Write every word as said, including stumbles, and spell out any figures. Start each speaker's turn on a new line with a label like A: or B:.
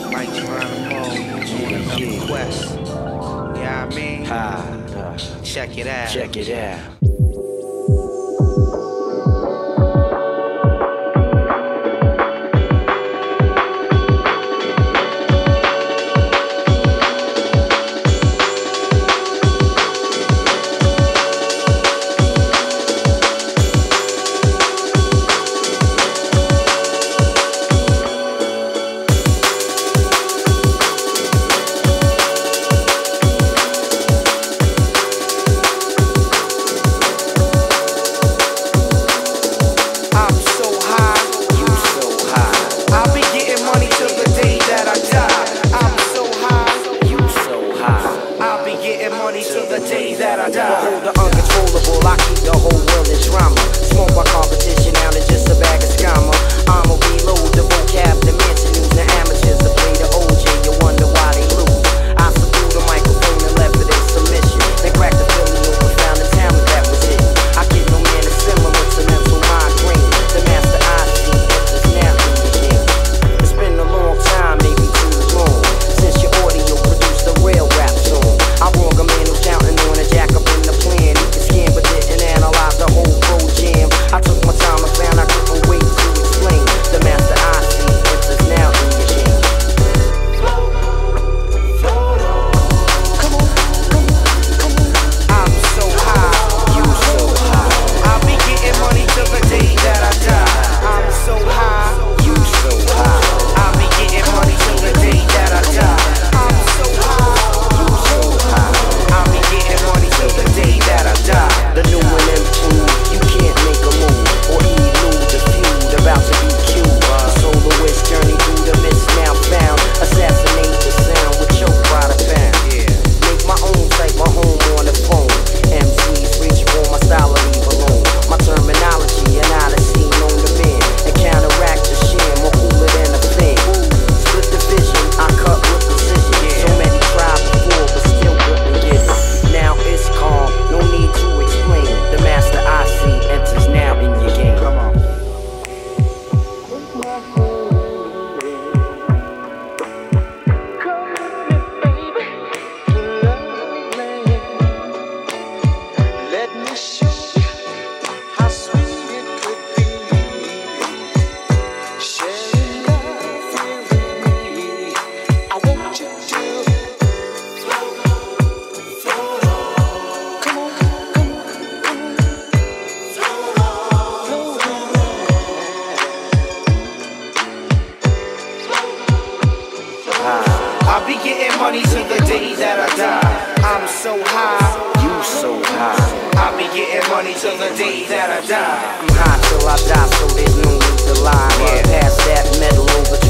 A: like Geronimo on another quest. You know what I mean?
B: Ah,
A: Check it out.
B: check it out.
C: Behold the uncontrollable, I keep the whole world in drama. Smoke my competition out in just a bag of scammer. I'ma reload the vocab dimension, using amateurs to play the O J. You wonder why they lose. I subdued the microphone and left it in submission. Then cracked the Philly open, found the talent that was hidden. I get no man is similar to mental migraine. The master I see enters now in your game. It's been a long time, maybe too long, since your audio produced a real rap song. I wrong a man who's counting on a jack up in the plan. He can scan but didn't analyze the whole pro jam. I took my time and found I couldn't wait to explain. The master I see enters now in your game. I'm so high, you so high. I'll be getting money till the day that I die. I'm so high, you so high. I'll be getting money till the day that I die. I'm so high, you so high. I'll be getting money till the day that I die. The new and improved, you can't make a move or elude the feud about to be cued. A soloist journey through the mist now found. Assassinate the sound with choke by the pound. Make my own type, my home on the phone. M Cs reach for my style and leave alone. My terminology and odyssey known to men. And counteract the sham, more cooler than a fan. Split the vision, I cut with precision. So many tried before, but still couldn't get it. Now it's calm, no need to explain. The master I see enters now in your game. Come on.
D: Let me show you how sweet it could be. Sharing love here with me. I want you to float, float on. Come on, come on, come on. Float on, float on.
C: I'll be getting money till the day that I die. I'm so high, you so high. I'll be getting money till the day that I die. I'm high till I die, so there's no need to lie. Yeah, pass that metal over to